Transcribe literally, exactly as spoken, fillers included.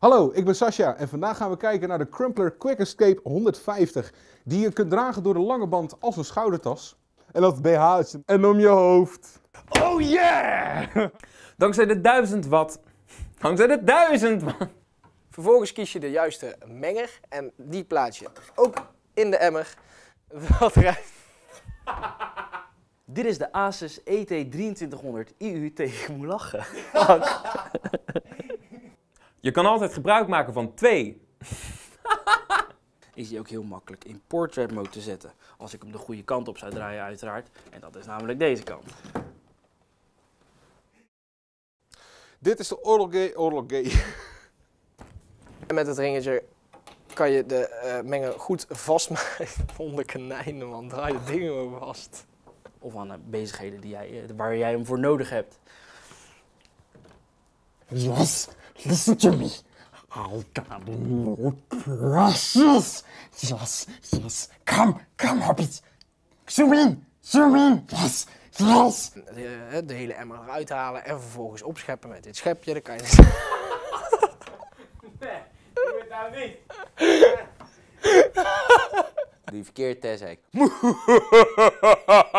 Hallo, ik ben Sascha en vandaag gaan we kijken naar de Crumpler Quick Escape honderdvijftig. Die je kunt dragen door de lange band als een schoudertas. En dat B H'tje. En om je hoofd. Oh yeah! Dankzij de duizend watt. Dankzij de duizend watt. Vervolgens kies je de juiste menger en die plaats je ook in de emmer. Wat rijdt. Dit is de Asus E T drieëntwintighonderd I U tegen ik moet lachen. Je kan altijd gebruik maken van twee. Is die ook heel makkelijk in portrait mode te zetten. Als ik hem de goede kant op zou draaien uiteraard. En dat is namelijk deze kant. Dit is de Orlogay Orlogay. En met het ringetje kan je de uh, menger goed vastmaken. Onder konijnen man, draai je dingen over vast. Of aan uh, bezigheden die jij, uh, waar jij hem voor nodig hebt. Yes, listen to me. I got a new precious. Yes, yes. Come, come, Hobbit. Zoom in, zoom in. Yes, yes. De, de hele emmer eruit halen en vervolgens opscheppen met dit schepje. Dan kan je... Nee, doe het nou niet. Doe je verkeerd, hè, zei ik.